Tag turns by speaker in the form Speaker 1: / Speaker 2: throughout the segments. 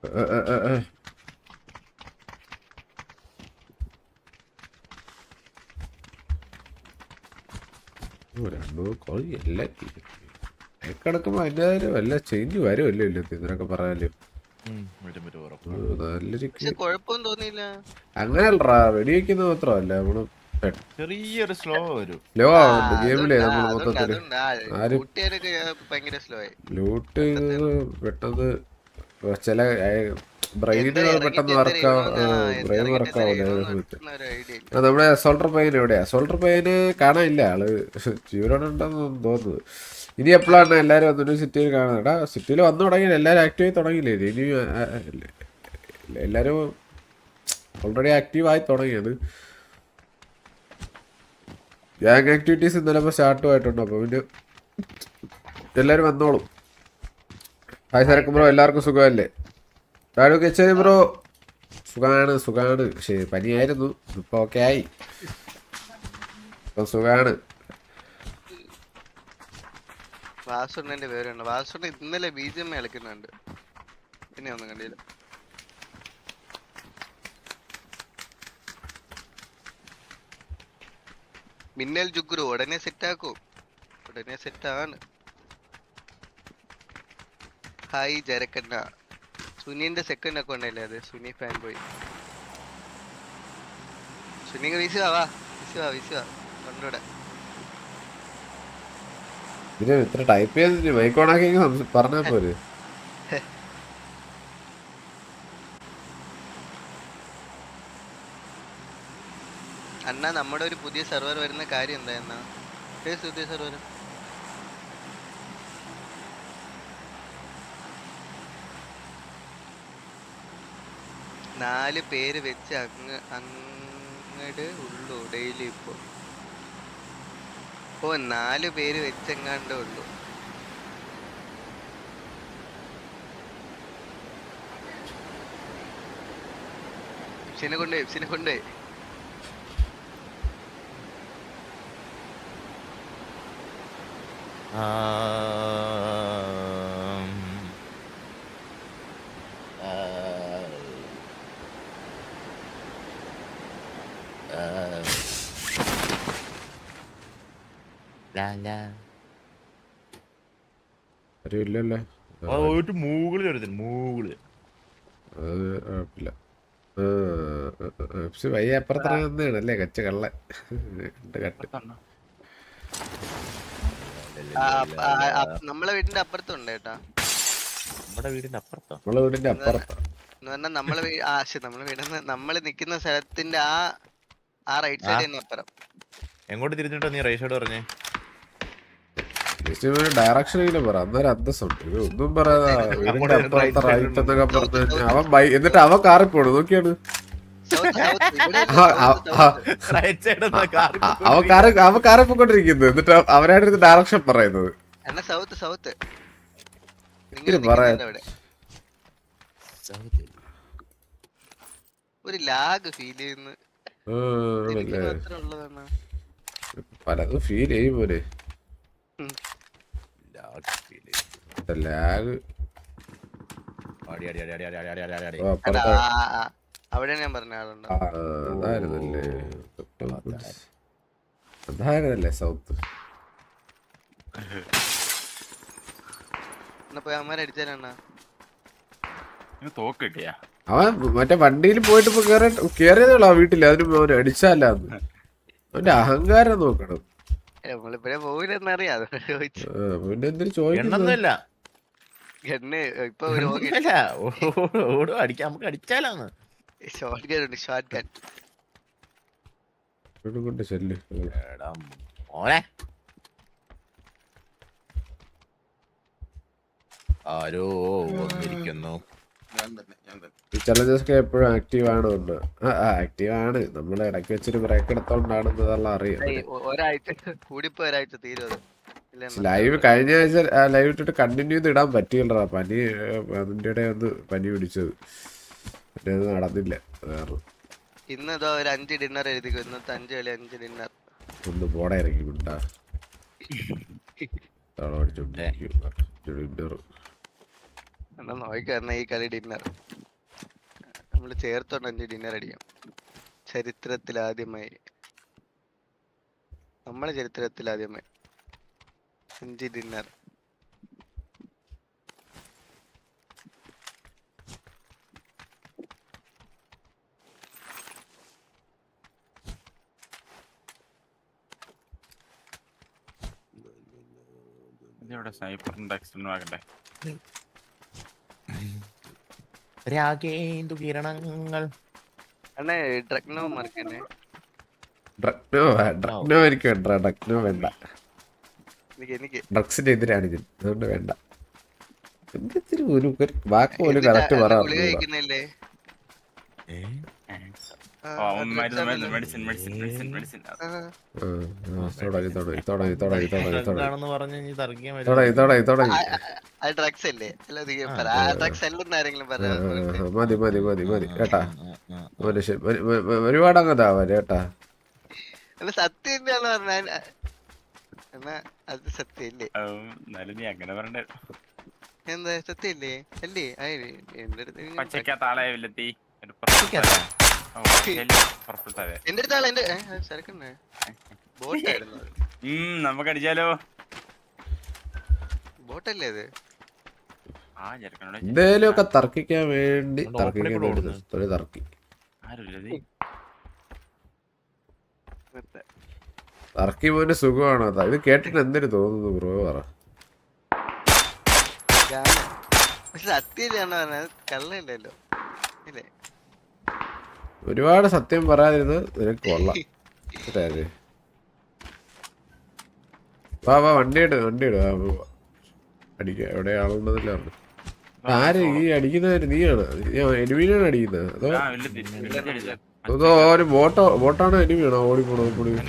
Speaker 1: കിടക്കുമ്പോ അതിന്റെ വല്ല ചേഞ്ച് വരുമല്ലോ ഇല്ല ഇതിനൊക്കെ പറയാലും അങ്ങനെയല്ലറാ വെടിവെക്കുന്നത് മാത്രമല്ല നമ്മള്
Speaker 2: ചെറിയൊരു സ്ലോ വരും
Speaker 1: സ്ലോ ആവുന്നുണ്ട് ഗെയിമിലേ നമ്മള് മൊത്തത്തില് ആരും ലൂട്ട് പെട്ടെന്ന് ചില ബ്രെയിനുകൾ പെട്ടെന്ന് ബ്രെയിൻ വർക്കാവില്ല സമയത്ത്. നമ്മുടെ സോൾട്ടർ പയ്യൻ എവിടെയാ? സോൾട്ടർ പയ്യന് കാണാനില്ല, ആള് ജീവനോടെ ഉണ്ടെന്ന് തോന്നുന്നത്. ഇനി എപ്പോഴാണ് എല്ലാരും വന്നൊരു സിറ്റിയിൽ കാണുന്നത്? എടാ സിറ്റിയിൽ വന്നു തുടങ്ങിയില്ല, എല്ലാരും ആക്റ്റീവായി തുടങ്ങിയില്ലേ? ഇനി എല്ലാരും ഓൾറെഡി ആക്റ്റീവായി തുടങ്ങിയത്. ഗ്യാങ് ആക്ടിവിറ്റീസ് ഇന്നലെ സ്റ്റാർട്ടും ആയിട്ടുണ്ട്. അപ്പൊ പിന്നെ എല്ലാരും വന്നോളും. ഹായ് സരക്ക് ബ്രോ, എല്ലാവർക്കും സുഖമല്ലേ? ബ്രോ സുഖാണ്. പക്ഷേ പനിയായിരുന്നു, ഇപ്പൊ ഓക്കെ ആയി, ഇപ്പൊ സുഖാണ്.
Speaker 3: വാസുണ്ണന്റെ പേരുണ്ട്. വാസുണ്ണ ഇന്നലെ BGM കളിക്കുന്നുണ്ട്, പിന്നെ ഒന്നും കണ്ടില്ല. മിന്നൽ ജുഗ്രു ഉടനെ സെറ്റാക്കൂ, ഉടനെ സെറ്റാണ്. ഹായ് ജരക്കണ്ണ. സുനിന്റെ സെക്കൻഡ് അക്കൗണ്ട് അല്ലേ അത്? Suni fan boy. സുനി വിശുവാ കണ്ടൂടെ.
Speaker 1: ഇത്ര ടൈപ്പ് ചെയ്ത് മൈക്കോണാക്കി പറഞ്ഞാ പോരെ.
Speaker 3: അണ്ണാ നമ്മുടെ ഒരു പുതിയ സെർവർ വരുന്ന കാര്യം എന്താ? പുതിയ സെർവർ 4 പേര് വെച്ച് അങ്ങട് ഉള്ളു ഡെയിലി. ഇപ്പൊ 4 പേര് വെച്ചെങ്ങാണ്ടേ ഉള്ളു. എഫ്സിനെ കൊണ്ടേ
Speaker 1: അറിയില്ലല്ലേ. വയ്യ അപ്പുറത്താണല്ലേ കച്ച കള്ള കട്ട്.
Speaker 3: നമ്മളെ വീടിന്റെ അപ്പുറത്തുണ്ട് കേട്ടാ.
Speaker 2: നമ്മുടെ വീടിന്റെ അപ്പുറത്തോ?
Speaker 1: നമ്മളെ വീടിന്റെ അപ്പുറത്താ
Speaker 3: നമ്മളെ വീടിന്ന് നമ്മള് നിക്കുന്ന സ്ഥലത്തിന്റെ ആ റൈറ്റ് സൈഡ് തന്നെ അപ്പുറം.
Speaker 2: എങ്ങോട്ട് തിരിഞ്ഞിട്ടോ നീ റൈറ്റ് സൈഡ് പറഞ്ഞേ?
Speaker 1: ഡയറക്ഷൻ പറ, അന്നേരം അന്തസ്സുണ്ട്. ഒന്നും പറയാ വീടിന്റെ അപ്പുറത്തെ റൈറ്റ് എന്നൊക്കെ പറഞ്ഞു അവൻ എന്നിട്ട് അവൻ കാറി പോണു നോക്കിയാണ്. അവൻ കാറി പോയിക്കൊണ്ടിരിക്കുന്നത്, എന്നിട്ട് അവനായിട്ട് ഡയറക്ഷൻ പറയുന്നത്.
Speaker 3: ഒരു ലാഗ് ഫീൽ ചെയ്യുന്നു.
Speaker 1: പലതും ഫീൽ ചെയ്യും പോലെ. ലാഗ്
Speaker 3: അവിടെ ഞാൻ പറഞ്ഞ ആളുണ്ട്.
Speaker 1: അതായിരുന്നല്ലേ സൗത്ത്. അവൻ മറ്റേ വണ്ടിയിൽ പോയിട്ട് ഇപ്പൊ കേറിയതേളോ വീട്ടില്, അതിന് അവന് അടിച്ചല്ലാന്ന്. അവന്റെ അഹങ്കാരം നോക്കണം. പിന്നെ എന്തിനു ചോദിക്കുന്നില്ല. കൊണ്ട് ചെല്ല്
Speaker 2: ആരോ വന്നിരിക്കുന്നു.
Speaker 1: ഈ ചലഞ്ചസ് എപ്പോഴും ആക്റ്റീവ് ആണ്. ആക്റ്റീവ് ആണ്. നമ്മൾ ഇടയ്ക്ക് വെച്ചൊരു ബ്രേക്ക് എടുത്തോണ്ടാണെന്നുള്ള അറിയാം. ലൈവ് കഴിഞ്ഞ ആഴ്ച ലൈവ് ഇട്ടിട്ട് കണ്ടിന്യൂ ചെയ്ത് ഇടാൻ പറ്റിയില്ലടാ. പനി അതിൻ്റെ ഇടയിൽ ഒന്ന് പനി പിടിച്ചത്, പിന്നെ അത് നടന്നില്ല.
Speaker 3: ഇന്നതോ ഒരു 5 ഡിന്നർ എഴുതിക്കോ. ഇന്നത്തെ 5 കളി 5 ഡിന്നർ.
Speaker 1: ഒന്ന് പോടെ ഇറങ്ങി വിട്ടാ
Speaker 3: ഡിന്നർ നോക്കിക്കാരണം ഈ കളി ഡിന്നർ. നമ്മള് ചേർത്തോണ്ട് 5 ഡിന്നർ അടിക്കാം. ചരിത്രത്തിലാദ്യമായി, നമ്മളെ ചരിത്രത്തിലാദ്യമായി 5 ഡിന്നർ.
Speaker 2: രാഗേന്ദു കിരണങ്ങൾ.
Speaker 3: അണ്ണേ ഡ്രഗ്നോ മറക്കണേ.
Speaker 1: ഡ്രഗ്നോ എനിക്ക് വേണ്ട. ഡ്രഗ്നോ വേണ്ട.
Speaker 3: എനിക്ക്
Speaker 1: ഡ്രഗ്സിന്റെ എതിരാണ് ഇത്, അതുകൊണ്ട് വേണ്ട. എന്തൊരു ഒരു വാക്ക് പോലും കറക്റ്റ് പറയാം. മതി മതി മതി മതി കേട്ടാ. മനുഷ്യൻ ഒരുപാട് അങ്ങതാവാ ചേട്ടാ.
Speaker 3: സത്യം പറഞ്ഞ അത് സത്യല്ലേ? എന്താ സത്യല്ലേ? അല്ലേ എന്റെ അടുത്ത് എന്റെ അടുത്താളെ എന്റെ സരക്കണ്ണേ ബോട്ടായിരുന്നു.
Speaker 4: നമുക്ക് അടിച്ചാലോ?
Speaker 3: ബോട്ടല്ലേ അത്?
Speaker 1: എന്തേലും ഒക്കെ തർക്കിക്കാൻ വേണ്ടി തർക്കി. തർക്കി പോന്റെ സുഖമാണോ അതാ? ഇത് കേട്ടിട്ട് എന്തിനു തോന്നുന്നു ബ്രോ പറ.
Speaker 3: സത്യം കള്ളല്ലോ ഇല്ലേ?
Speaker 1: ഒരുപാട് സത്യം പറയാതിരുന്ന് നിനക്ക് കൊള്ളാം. വാ വാ വണ്ടി ഇട് അടിക്ക. എവിടെ ആളുണ്ടെന്നില്ല പറഞ്ഞു. ആര് ഈ അടിക്കുന്നവര്? നീയാണ്? എനിമീനാണ് അടിക്കുന്നത് അതോ ഒരു ബോട്ടാണോ എനിമിയാണോ ഓടിപ്പോണോ?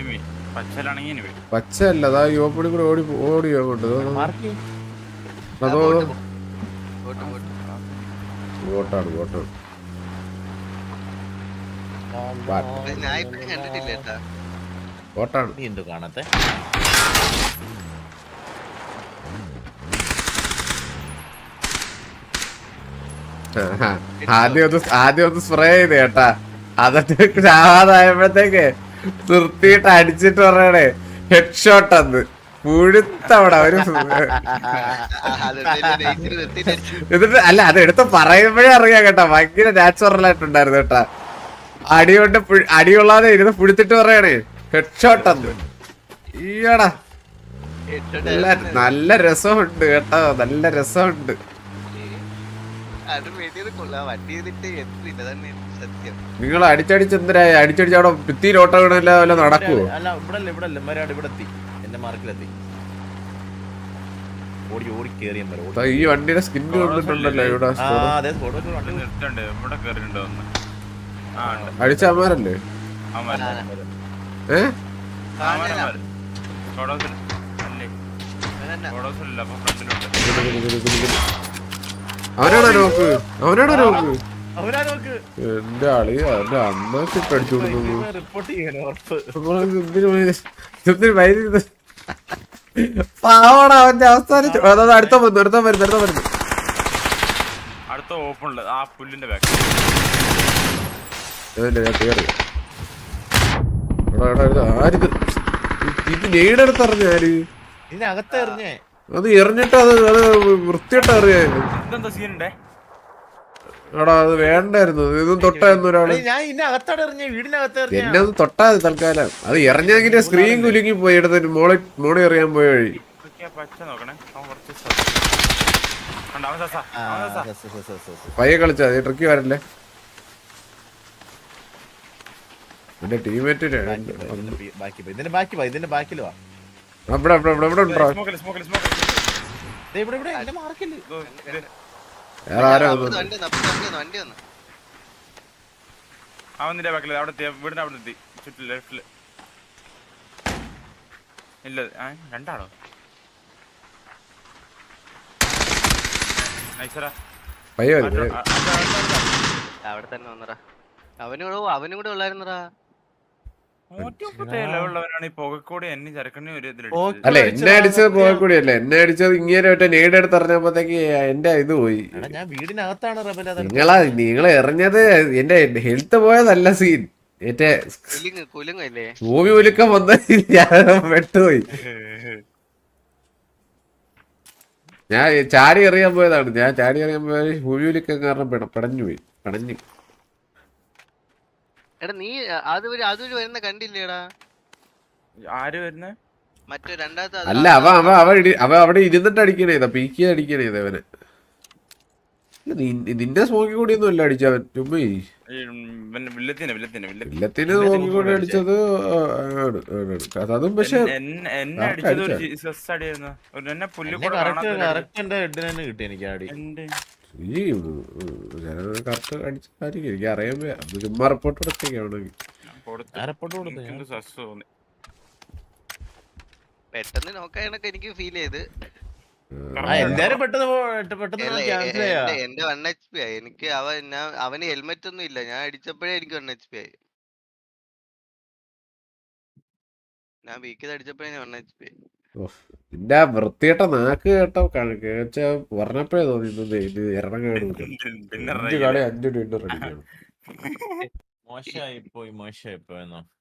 Speaker 1: പച്ച അല്ല, അതാ ഈ ഓപ്പണി കൂടെ ഓടി അങ്ങോട്ട്. അതോ ബോട്ടാണ് ബോട്ടാണ്. ബോട്ടാണ്.
Speaker 2: നീ എന്തോ കാണാത്തെ?
Speaker 1: ആദ്യം ഒന്ന് സ്പ്രേ ചെയ്ത് കേട്ടാ. അതൊക്കെ ചാവാതായപ്പോഴത്തേക്ക് നിർത്തിയിട്ട് അടിച്ചിട്ട് പറയണേ ഹെഡ് ഷോട്ട് അന്ന് പുഴുത്തവിടെ ഒരു. എന്നിട്ട് അല്ല അത് എടുത്ത് പറയുമ്പോഴേ അറിയാം കേട്ടാ. ഭയങ്കര നാച്ചുറൽ ആയിട്ടുണ്ടായിരുന്നു കേട്ടാ. അടികൊണ്ട് അടികൊള്ളാതെ ഇരുന്ന് പുഴുത്തിട്ട് പറയണേ ഹെഡ് ഷോട്ട് അന്ന്. ഈയടാ നല്ല രസമുണ്ട് കേട്ടോ, നല്ല രസമുണ്ട്. നിങ്ങൾ അടിച്ചടിച്ച് എന്തിനായി? അടിച്ചടിച്ച് അവിടെ ഭിത്തിയിൽ ഓട്ടം വീണല്ല വല്ല നടക്കുവോ? ഈ വണ്ടിയുടെ സ്കിന്ന് വന്നിട്ടുണ്ടല്ലോ ഇവിടെ. അടിച്ചമാരല്ലേ? അവനാണോ നോക്ക്? അവനാണോ നോക്ക്? എന്റെ ആളി അവന്റെ അമ്മക്ക് ഇട്ട് അടിച്ചു കൊടുക്കുന്നു. പാവണ അവന്റെ അവസാനിച്ചു. അതായത് അടുത്ത വരുന്നു.
Speaker 4: അടുത്ത ഓപ്പൺ ആ പുല്ലിന്റെ
Speaker 1: ആരിത് ഇത് നെയ്ഡെടുത്ത് അറിഞ്ഞ ആര്?
Speaker 2: ഇതിനകത്തെറിഞ്ഞേ
Speaker 1: അത് എറിഞ്ഞിട്ട് അത് വൃത്തിയിട്ട് അറിയാൻ. എടാ അത് വേണ്ടായിരുന്നു. ഇതും തൊട്ടായിരുന്നു ഒരാള്. എന്നെ ഒന്ന് തൊട്ടാ മതി തൽക്കാലം. അത് എറിഞ്ഞെങ്കിൽ സ്ക്രീൻ കുലുങ്ങി പോയി. എടുത്തിട്ട് മോളെ എറിയാൻ പോയ വഴി. പയ്യെ കളിച്ചാ ട്രിക്കി വരല്ലേ? എന്റെ ടീമേറ്റ് ഇവിടെ ഉണ്ടോ?
Speaker 4: അവന്റെ ബാക്കിൽ അവിടെ വീടിന്റെ അവിടെ എത്തി ചുറ്റും ലെഫ്റ്റില്. ഇല്ല രണ്ടാണോ?
Speaker 3: അവിടെ തന്നെ വന്നടാ. അവനും കൂടെ ഉള്ളായിരുന്നടാ.
Speaker 4: ലെവലുള്ളവനാണ് ഈ പുകക്കൂടി എന്നെ ചെറുക്കണ്ണി ഒരു
Speaker 1: അല്ല എന്നെ അടിച്ചത് പോകൂടിയല്ലേ, എന്നെ അടിച്ചത് ഇങ്ങനെ ഒറ്റ നേട് എടുത്ത് എറിഞ്ഞപ്പോഴത്തേക്ക് എന്റെ ഇത് പോയി.
Speaker 2: എടാ ഞാൻ വീടിനകത്താണ് റബൽ അത്
Speaker 1: നിങ്ങളെ എറിഞ്ഞത് എന്റെ ഹെൽത്ത് പോയതല്ല സീൻ, മറ്റേ
Speaker 3: കുലുങ്ങല്ലേ
Speaker 1: ഭൂമി ഉലുക്കം വന്ന ഞാൻ വെട്ടുപോയി. ഞാൻ ചാടി എറിയാൻ പോയതാണ്, ഞാൻ ചാടി എറിയാൻ പോയ ഭൂമി ഉലുക്കം കാരണം പടഞ്ഞു പോയി, പടഞ്ഞു.
Speaker 3: എടാ നീ അതുവഴി വരുന്ന കണ്ടില്ലേടാ?
Speaker 4: ആര് വരുന്നേ?
Speaker 3: മറ്റേ രണ്ടാമത്തെ
Speaker 1: അല്ല അവ അവിടെ ഇരുന്നിട്ട് അടിക്കണേതാ, പീക്കി അടിക്കണേതാ അവന്. നിന്റെ സ്മോക്കി കൂടി ഒന്നും അല്ല അടിച്ചവൻ, ചുമ്മാ വില്ലത്തിന് സ്മോക്കി കൂടി അടിച്ചത് ആണ്. അതും പക്ഷെ
Speaker 2: കിട്ടി എനിക്ക് അടി.
Speaker 1: ഈ കറക്റ്റ് അടിച്ചായിരിക്കും, എനിക്ക് അറിയാൻ ചുമ്മാ റിപ്പോർട്ട് കൊടുത്തേക്കാണെങ്കിൽ
Speaker 3: പെട്ടെന്ന് നോക്കാനൊക്കെ എനിക്ക് ഫീൽ ചെയ്ത്
Speaker 2: എല്ലാരും പെട്ടെന്ന്
Speaker 3: എന്റെ 1 HP ആയി. എനിക്ക് അവന് ഹെൽമെറ്റ് ഒന്നും ഇല്ല, ഞാൻ അടിച്ചപ്പോഴേ എനിക്ക് 1 HP ആയി. ഞാൻ വീക്കിൽ അടിച്ചപ്പോഴേ 1 HP ആയി.
Speaker 1: നിന്റെ വൃത്തിയേട്ട നാക്ക് കേട്ടോ പറഞ്ഞപ്പോഴേ തോന്നി ഇത് എറണം കാണും. 5 കളി 5 ഡിന്നർ അടിക്കണം.
Speaker 2: മോശമായി പോയി എന്നോ.